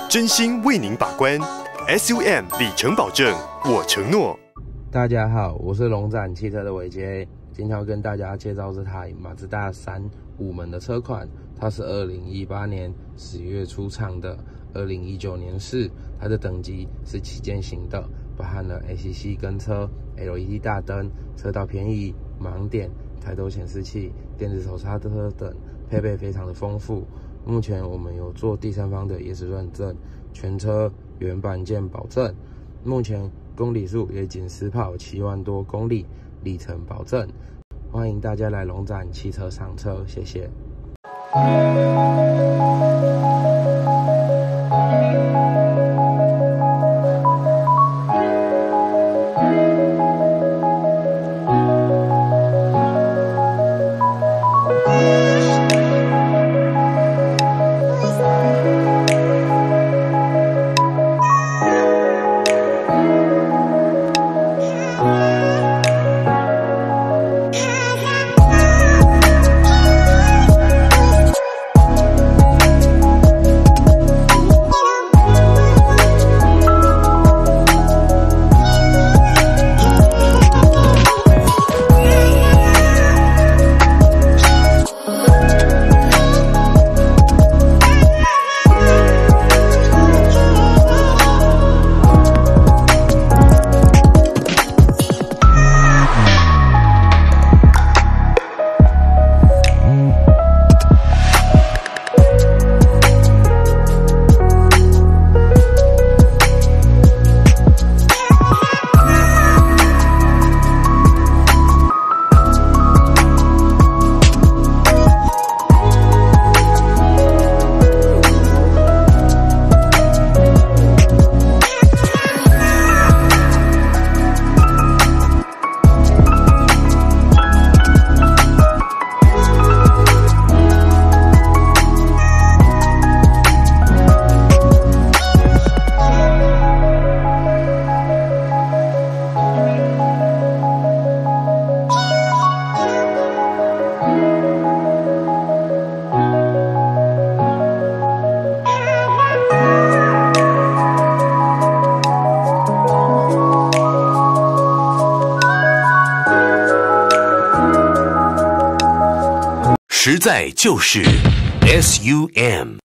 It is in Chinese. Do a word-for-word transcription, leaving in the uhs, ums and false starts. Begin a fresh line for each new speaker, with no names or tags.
真心为您把关 ，S U M 里程保证，我承诺。
大家好，我是龙展汽车的伟杰，今天要跟大家介绍这台马自达三五门的车款，它是二零一八年十月出厂的，二零一九年式，它的等级是旗舰型的，包含了 A C C 跟车、L E D 大灯、车道偏移、盲点、抬头显示器、电子手刹车等，配备非常的丰富。目前我们有做第三方的业绩认证，全车原版件保证，目前公里数也仅实跑七万多公里，里程保证。欢迎大家来龙展汽车上车，谢谢。
实在就是 S U M。